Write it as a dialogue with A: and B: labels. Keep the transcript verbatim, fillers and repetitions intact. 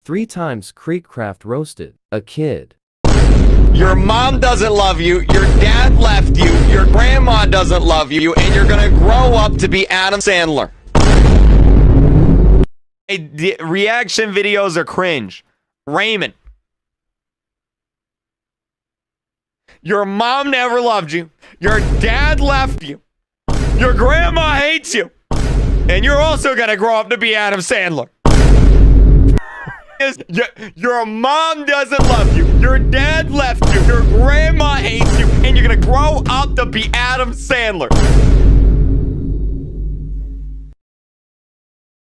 A: Three times KreekCraft roasted a kid.
B: Your mom doesn't love you, your dad left you, your grandma doesn't love you, and you're gonna grow up to be Adam Sandler. Hey, the reaction videos are cringe. Raymond. Your mom never loved you, your dad left you, your grandma hates you, and you're also gonna grow up to be Adam Sandler. Your, your mom doesn't love you, your dad left you, your grandma hates you, and you're gonna grow up to be Adam Sandler.